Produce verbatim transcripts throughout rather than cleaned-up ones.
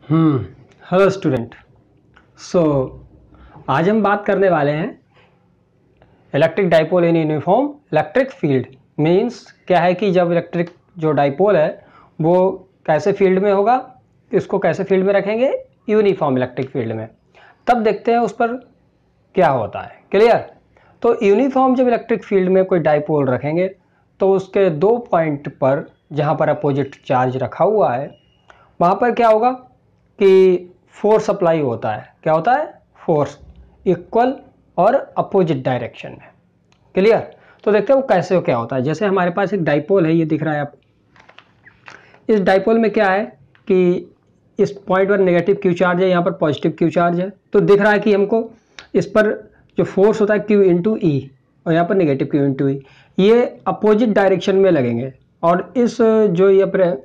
हम्म hello student. सो आज हम बात करने वाले हैं electric dipole in uniform electric field. Means क्या है कि जब इलेक्ट्रिक जो डाइपोल है वो कैसे फील्ड में होगा, इसको कैसे फील्ड में रखेंगे, यूनिफॉर्म इलेक्ट्रिक फील्ड में। तब देखते हैं उस पर क्या होता है। क्लियर? तो यूनिफॉर्म जब इलेक्ट्रिक फील्ड में कोई डाइपोल रखेंगे तो उसके दो पॉइंट पर जहाँ पर अपोजिट चार्ज रखा हुआ है वहाँ पर क्या होगा कि फोर्स अप्लाई होता है। क्या होता है? फोर्स इक्वल और अपोजिट डायरेक्शन में। क्लियर? तो देखते हैं वो कैसे हो क्या होता है। जैसे हमारे पास एक डाइपोल है, ये दिख रहा है आपको। इस डाइपोल में क्या है कि इस पॉइंट पर नेगेटिव क्यू चार्ज है, यहाँ पर पॉजिटिव क्यू चार्ज है। तो दिख रहा है कि हमको इस पर जो फोर्स होता है क्यू इंटू ई और यहाँ पर नेगेटिव क्यू इंटू ई, ये अपोजिट डायरेक्शन में लगेंगे। और इस जो ये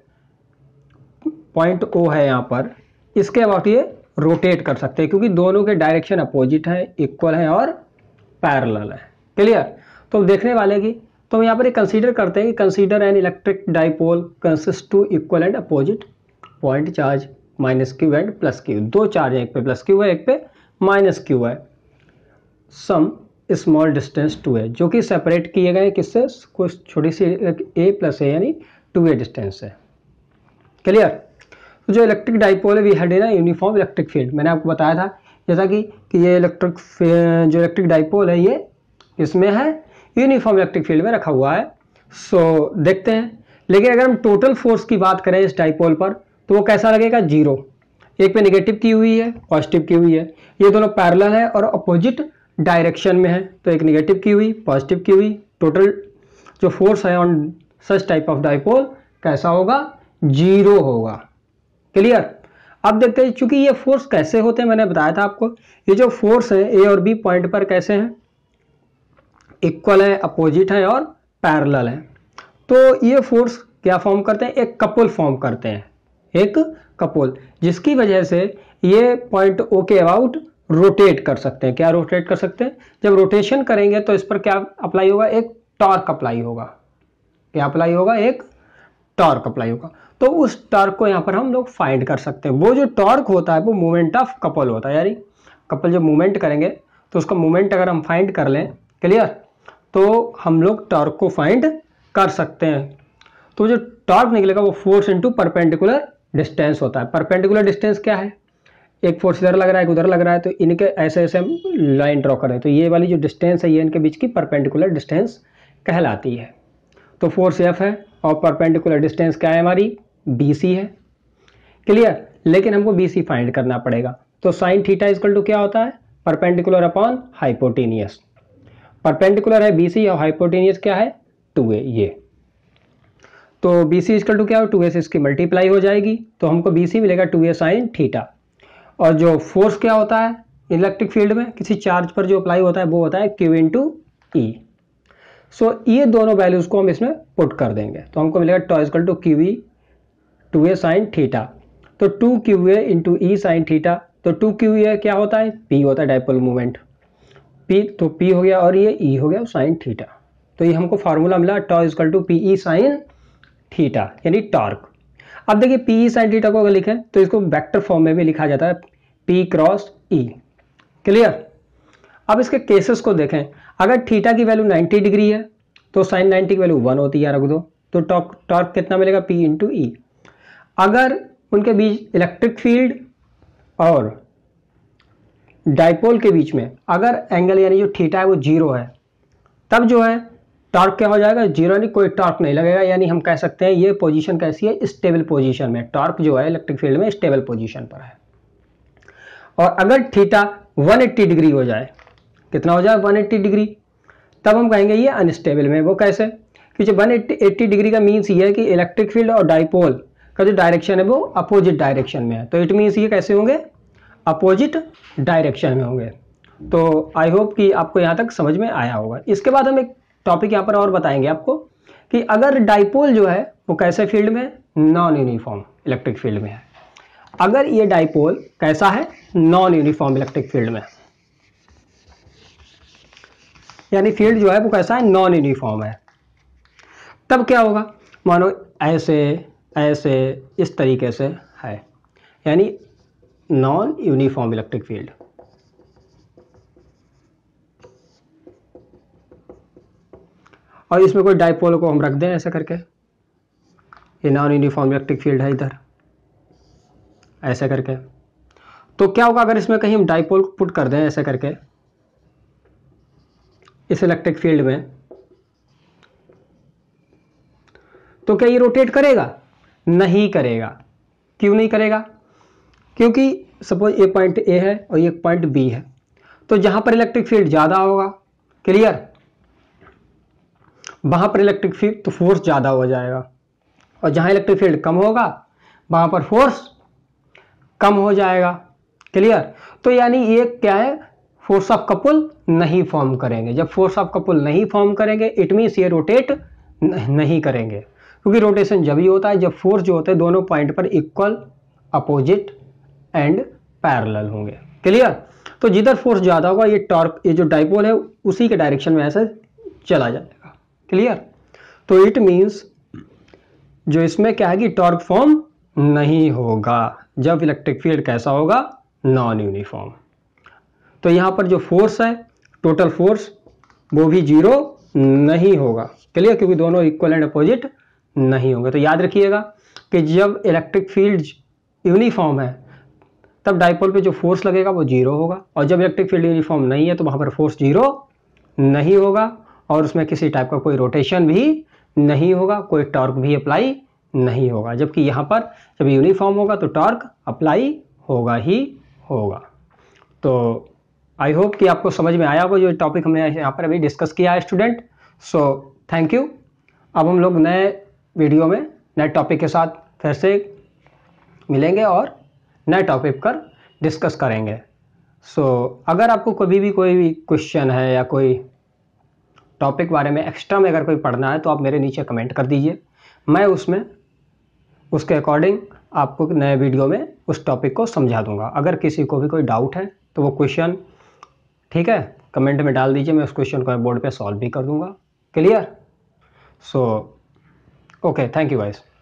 पॉइंट ओ है यहाँ पर, इसके अबाउट ये रोटेट कर सकते हैं क्योंकि दोनों के डायरेक्शन अपोजिट है, इक्वल है और पैरेलल है। क्लियर? तो देखने वाले की तो हम यहाँ पर कंसीडर करते हैं कि consider an electric dipole consist to equal and opposite point charge minus Q and plus Q. दो चार्ज है, एक पे प्लस क्यू है, एक पे माइनस क्यू है। सम स्मॉल डिस्टेंस टू है, जो कि सेपरेट किए गए किससे, कुछ छोटी सी ए प्लस ए यानी टू ए डिस्टेंस है। क्लियर? तो जो इलेक्ट्रिक डाइपोल है वी हैड ना यूनिफॉर्म इलेक्ट्रिक फील्ड। मैंने आपको बताया था जैसा कि कि ये इलेक्ट्रिक जो इलेक्ट्रिक डाइपोल है ये इसमें है यूनिफॉर्म इलेक्ट्रिक फील्ड में रखा हुआ है। सो so, देखते हैं। लेकिन अगर हम टोटल फोर्स की बात करें इस डाइपोल पर तो वो कैसा लगेगा? जीरो। एक पे नेगेटिव की हुई है, पॉजिटिव की हुई है, ये दोनों पैरेलल है और अपोजिट डायरेक्शन में है। तो एक नेगेटिव की हुई, पॉजिटिव की हुई, टोटल जो फोर्स है on such type of dipole कैसा होगा? जीरो होगा। क्लियर? अब देखते हैं चूंकि ये फोर्स कैसे होते हैं, मैंने बताया था आपको। ये जो फोर्स है ए और बी पॉइंट पर कैसे हैं? इक्वल है, अपोजिट है और पैरेलल है। तो ये फोर्स क्या फॉर्म करते हैं? एक कपल फॉर्म करते हैं, एक कपल, जिसकी वजह से ये पॉइंट ओ के अबाउट रोटेट कर सकते हैं। क्या रोटेट कर सकते हैं? जब रोटेशन करेंगे तो इस पर क्या अप्लाई होगा? एक टॉर्क अप्लाई होगा। क्या अप्लाई होगा? एक टॉर्क अप्लाई होगा। तो उस टॉर्क को यहाँ पर हम लोग फाइंड कर सकते हैं। वो जो टॉर्क होता है वो मोमेंट ऑफ कपल होता है, यानी कपल जब मूवमेंट करेंगे तो उसका मोमेंट अगर हम फाइंड कर लें, क्लियर, तो हम लोग टॉर्क को फाइंड कर सकते हैं। तो जो टॉर्क निकलेगा वो फोर्स इंटू परपेंडिकुलर डिस्टेंस होता है। परपेंडिकुलर डिस्टेंस क्या है? एक फोर्स इधर लग रहा है, एक उधर लग रहा है, तो इनके ऐसे ऐसे हम लाइन ड्रॉ करें तो ये वाली जो डिस्टेंस है ये इनके बीच की परपेंडिकुलर डिस्टेंस कहलाती है। तो फोर्स एफ है और परपेंडिकुलर डिस्टेंस क्या है हमारी? बी सी है। क्लियर? लेकिन हमको बी सी फाइंड करना पड़ेगा। तो साइन थीटा इक्वल टू क्या होता है? Perpendicular upon hypotenuse. परपेंडिकुलर है बी सी और हाइपोटेनियस क्या है? Two A. ये तो बी सी इक्वल टू क्या हो? टू ए से इसकी मल्टीप्लाई हो जाएगी तो हमको बी सी मिलेगा टू ए साइन थीटा। और जो फोर्स क्या होता है इलेक्ट्रिक फील्ड में किसी चार्ज पर जो अप्लाई होता है वो होता है क्यू इंटू ई। सो ये दोनों वैल्यूज को हम इसमें पुट कर देंगे तो हमको मिलेगा tau equal to Q E two A sine theta. तो two Q A into E sine theta. तो टू क्यू ए क्या होता है? पी होता है डाइपोल मूवमेंट, पी। तो पी हो गया और ये ई हो गया साइन थीटा। तो ये हमको फार्मूला मिला tau equal to P E sine theta यानी टॉर्क। अब देखिए पी ई साइन थीटा को अगर लिखें तो इसको वेक्टर फॉर्म में भी लिखा जाता है, पी क्रॉस ई। क्लियर? अब इसके केसेस को देखें। अगर थीटा की वैल्यू नाइन्टी डिग्री है तो साइन नाइन्टी की वैल्यू वन होती है, रख दो तो टॉर्क टॉर्क कितना मिलेगा? P into E. अगर उनके बीच इलेक्ट्रिक फील्ड और डाइपोल के बीच में अगर एंगल यानी जो थीटा है वो जीरो है तब जो है टॉर्क क्या हो जाएगा? जीरो, यानी कोई टॉर्क नहीं लगेगा। यानी हम कह सकते हैं ये पोजीशन कैसी है? स्टेबल पोजीशन में। टॉर्क जो है इलेक्ट्रिक फील्ड में स्टेबल पोजीशन पर है। और अगर थीटा वन एट्टी डिग्री हो जाए, कितना हो जाए? वन एट्टी डिग्री, तब हम कहेंगे ये अनस्टेबल में। वो कैसे? कि जो वन एट्टी डिग्री का मीन्स ये है कि इलेक्ट्रिक फील्ड और डाइपोल का जो डायरेक्शन है वो अपोजिट डायरेक्शन में है। तो इट मीन्स ये कैसे होंगे? अपोजिट डायरेक्शन में होंगे। तो आई होप कि आपको यहाँ तक समझ में आया होगा। इसके बाद हम एक टॉपिक यहाँ पर और बताएंगे आपको कि अगर डाइपोल जो है वो कैसे फील्ड में? नॉन यूनिफॉर्म इलेक्ट्रिक फील्ड में है। अगर ये डाइपोल कैसा है? नॉन यूनिफॉर्म इलेक्ट्रिक फील्ड में, यानी फील्ड जो है वो कैसा है? नॉन यूनिफॉर्म है। तब क्या होगा? मानो ऐसे ऐसे इस तरीके से है, यानी नॉन यूनिफॉर्म इलेक्ट्रिक फील्ड। और इसमें कोई डाइपोल को हम रख दें ऐसे करके, ये नॉन यूनिफॉर्म इलेक्ट्रिक फील्ड है इधर ऐसे करके। तो क्या होगा अगर इसमें कहीं हम डाइपोल को पुट कर दें ऐसे करके इस इलेक्ट्रिक फील्ड में, तो क्या ये रोटेट करेगा? नहीं करेगा। क्यों नहीं करेगा? क्योंकि सपोज ये पॉइंट ए है और ये पॉइंट बी है, तो जहां पर इलेक्ट्रिक फील्ड ज्यादा होगा, क्लियर, वहां पर इलेक्ट्रिक फील्ड तो फोर्स ज्यादा हो जाएगा, और जहां इलेक्ट्रिक फील्ड कम होगा वहां पर फोर्स कम हो जाएगा, क्लियर। तो यानी ये क्या है, फोर्स ऑफ कपुल नहीं फॉर्म करेंगे। जब फोर्स ऑफ कपुल नहीं फॉर्म करेंगे इट मीन्स ये रोटेट नहीं करेंगे, क्योंकि रोटेशन जब ही होता है जब फोर्स जो होते हैं दोनों पॉइंट पर इक्वल, अपोजिट एंड पैरेलल होंगे, क्लियर। तो जिधर फोर्स ज्यादा होगा ये टॉर्क, ये जो डाइपोल है उसी के डायरेक्शन में ऐसे चला जाएगा, क्लियर। तो इट मीन्स जो इसमें क्या है कि टॉर्क फॉर्म नहीं होगा जब इलेक्ट्रिक फील्ड कैसा होगा, नॉन यूनिफॉर्म। तो यहां पर जो फोर्स है, टोटल फोर्स, वो भी जीरो नहीं होगा, क्लियर, क्योंकि दोनों इक्वल एंड अपोजिट नहीं होंगे। तो याद रखिएगा कि जब इलेक्ट्रिक फील्ड यूनिफॉर्म है तब डाइपोल पे जो फोर्स लगेगा वो जीरो होगा, और जब इलेक्ट्रिक फील्ड यूनिफॉर्म नहीं है तो वहां पर फोर्स जीरो नहीं होगा, और उसमें किसी टाइप का कोई रोटेशन भी नहीं होगा, कोई टॉर्क भी अप्लाई नहीं होगा। जबकि यहाँ पर जब यूनिफॉर्म होगा तो टॉर्क अप्लाई होगा ही होगा। तो आई होप कि आपको समझ में आया होगा जो टॉपिक हमने यहाँ पर अभी डिस्कस किया है स्टूडेंट। So thank you. अब हम लोग नए वीडियो में नए टॉपिक के साथ फिर से मिलेंगे और नए टॉपिक पर डिस्कस करेंगे। सो so, अगर आपको कभी भी कोई भी क्वेश्चन है या कोई टॉपिक बारे में एक्स्ट्रा में अगर कोई पढ़ना है तो आप मेरे नीचे कमेंट कर दीजिए, मैं उसमें उसके अकॉर्डिंग आपको नए वीडियो में उस टॉपिक को समझा दूंगा। अगर किसी को भी कोई डाउट है तो वो क्वेश्चन, ठीक है, कमेंट में डाल दीजिए, मैं उस क्वेश्चन को बोर्ड पे सॉल्व भी कर दूंगा, clear. So okay, thank you guys.